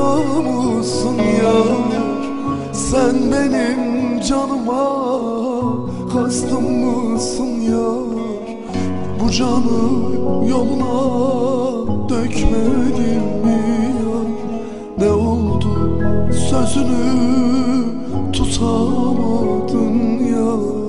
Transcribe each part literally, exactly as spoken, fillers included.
mısın yar? Sen benim canıma kastım mısın yar? Bu canı yoluna dökmedim mi yar? Ne oldu sözünü tutamadın yar?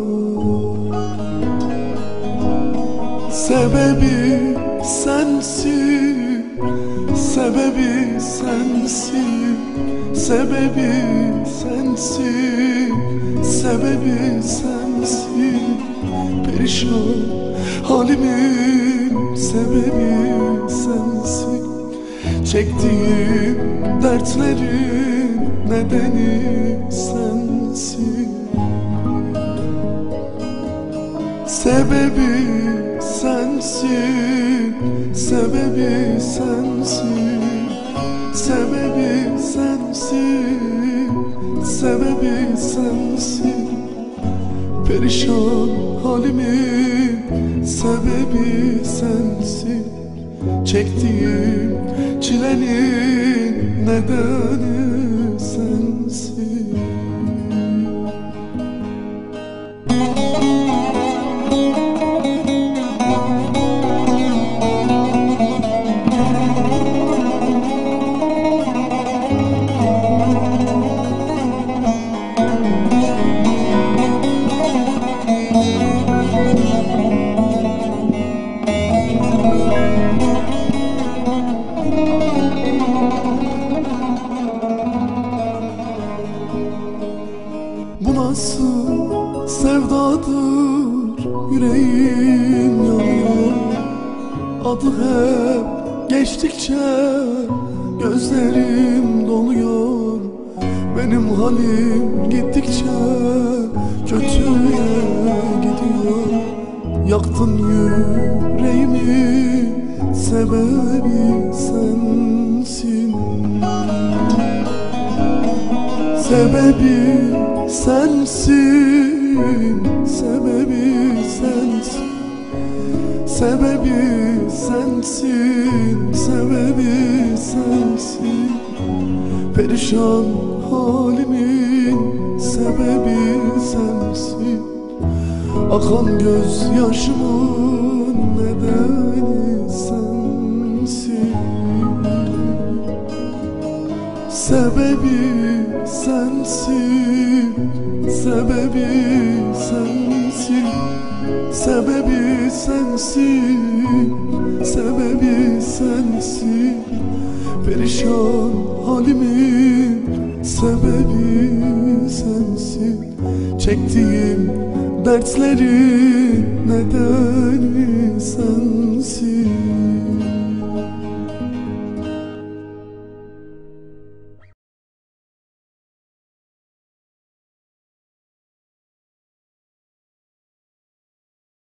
Sebebi sensin, sebebi sensin, sebebi sensin, sebebi sensin. Perişan halimin sebebi sensin. Çektiğim dertlerin nedeni sensin. Sebebi sensin, sebebi sensin, sebebi sensin, sebebi sensin. Perişan halimin sebebi sensin. Çektiğim çilenin nedeni sensin. Bu nasıl sevdadır, yüreğim yanıyor. Adı hep geçtikçe gözlerim doluyor. Benim halim gittikçe kötüye gidiyor. Yaktın yüreğimi, sebebi sensin. Sebebi sensin, sebebi sensin, sebebi sensin, sebebi sensin. Perişan halimin sebebi sensin. Akan gözyaşımın nedeni sensin. Sebebi sensin, sebebi sensin, sebebi sensin, sebebi sensin. Perişan halimin sebebi sensin. Çektiğim dertlerin nedeni sensin.